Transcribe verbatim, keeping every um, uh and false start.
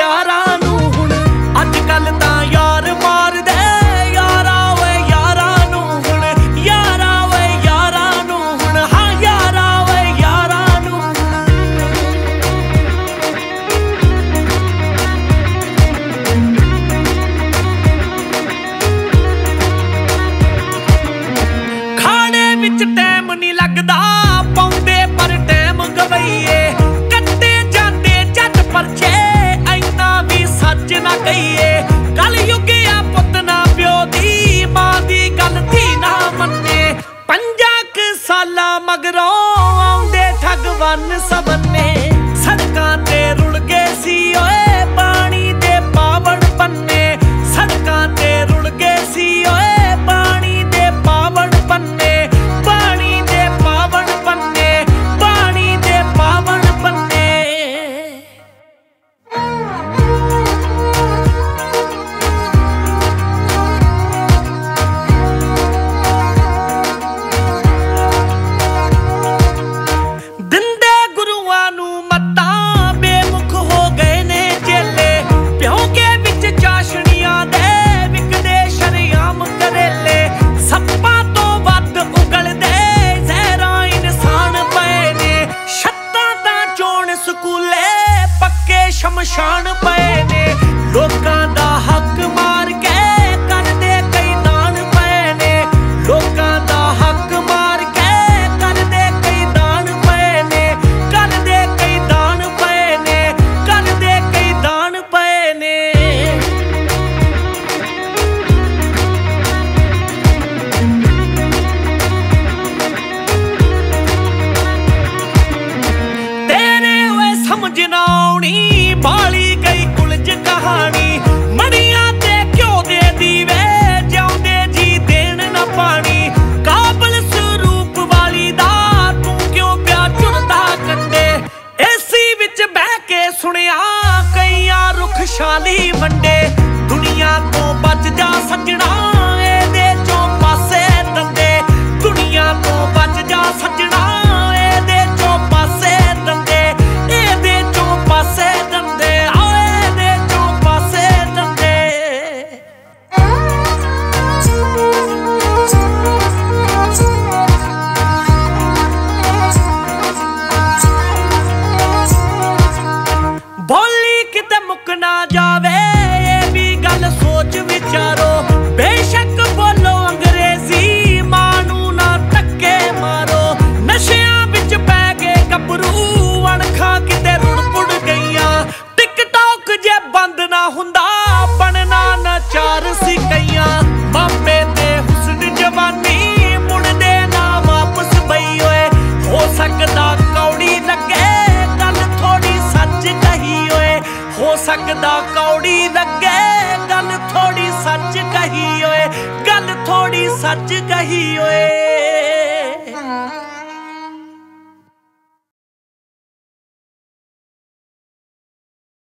यारां नूं हुण अजकल तां यार मार दे यारा वे यारां नूं हुण यारा वे यारां नूं हुण हाँ यारा वे यारां नूं खाने विच टैम नहीं लगदा पाउंदे पर टैम गवईए कट्टे जांदे जट परछे ऐना भी सच ना कहिए कल युगिया पुत ना प्यो दी मां दी गल थी ना मन्ने पंजा क साला मगरों आउंदे ठग वन सबन्ने सड़कां ते रुल गए सी ओए पानी दे पावण पन्ने सड़कां ते रुल गए सी ओए पानी दे पावण पन्ने पानी दे पावण पन्ने पानी दे पावण पन्ने दिंदे गुरुआं नूं मत्तां बेमुख हो गए ने चेले प्यों के विच चाशणियां दे विकदे शरेआम करेले सप्पां तो वध उगलदे जहरां इंसान पए ने छत्तां तां चोण स्कूले पक्के शमशान पए ने लोकां दा हक मार के करदे कई दान पए ने लोकां दा हक मार के करदे कई दान पए ने करदे कई दान पए ने करदे कई दान पए ने तेरे वे समझ ना आउणी बाली गई उलझ कहानी मड़ियां ते क्यों दे दीवे जिउंदे जी देण ना पानी काबल स्वरूप वाली दा तू क्यों प्या चुनदा कंडे एसी विच बह के सुनिया कईयां रुख शाली वंडे दुनिया तो बच जा सजना एदे चों पासे दंदे दुनिया तो बच जा सजना एदे चों पासे दंदे एदे चों पासे दंदे आ एदे चों पासे दंदे बोली किते मुक ना जावे ये भी गल सोच विचारो बेशक बोलो अंग्रेजी मानू ना धक्के मारो नशियां विच पै गए गभरू अणखां किते रुड़ पुड़ गईयां टिकटॉक जे बंद ना हुंदा बनना नचार सी कईयां मापे ते हुस्न जवानी मुड़दे ना वापस बई ओए हो सकदा कौड़ी लगे गल थोड़ी सच कही ओए हो सकदा कौड़ी लगे गल थोड़ी सच कही ओए गल थोड़ी सच कही